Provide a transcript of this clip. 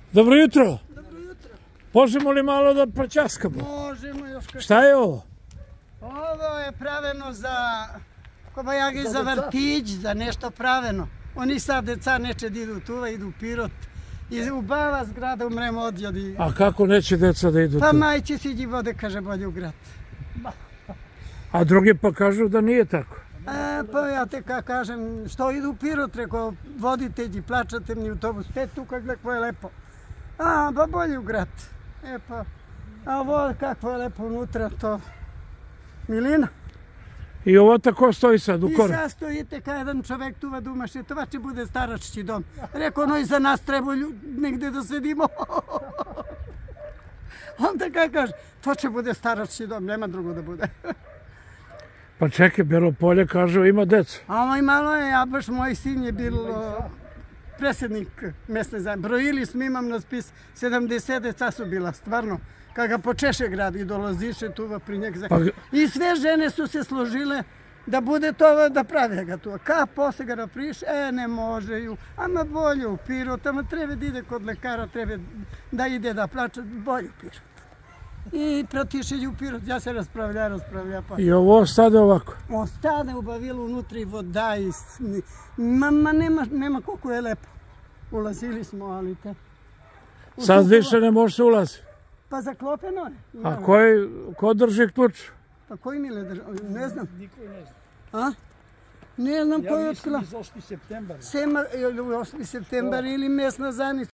Dobro jutro. Dobro jutro. Možemo li malo da proćaskamo? Možemo još kako. Šta je ovo? Ovo je praveno za kobajagi, za vrtić, za nešto praveno. Oni sad deca neće da idu tuva, idu u Pirot. I u Bava zgrada umremo odjodi. A kako neće deca da idu Pa tu? majci siđi vode, kaže, bolje u grad. A drugi pa kažu da nije tako. Pa ja te kažem, što idu u Pirot, reko, vodite i plaćate mi autobus, pet tu kako je lepo. Pa bolje u grad. Pa, a ovo kako je lepo unutra, to milina. I ovo tako stoji sad u koru. I sad stojite kao jedan čovek tuva dumaše, to će bude starački dom. Rekao, no i za nas treba negde da sedimo. Onda kako kaže, to će bude starački dom, nema drugo da bude. Pa čekaj, Belo Polje kažu ima decu. A ovo i malo je, a baš moj sin je bil predsjednik mesne zajednice. Brojili smo, imam na spis, 70 deca su bila, stvarno. Kada ga počeše grad i dolaziše tuva pri njeg. I sve žene su se složile da bude to, da pravi ga tu. Ka posle ga napriš, ne možeju, ama bolje u Pirot, ama treba da ide kod lekara, treba da ide da plaća, bolje u Pirot. I protiše u Pirot, ja se raspravlja. Pa. I ovo stade ovako? Ostane u Bavilu unutra i voda i... nema koliko je lepo. Ulazili smo, ali te... Sad više ne može se ulazi. Pa zaklopeno je. A ko drži ključ? Pa koji mi le drži? Ne znam. Niko ne zna. A? Ne znam koji je otkila. Ja mislim iz 8. septembra. 8. septembar ili mesna zajednica.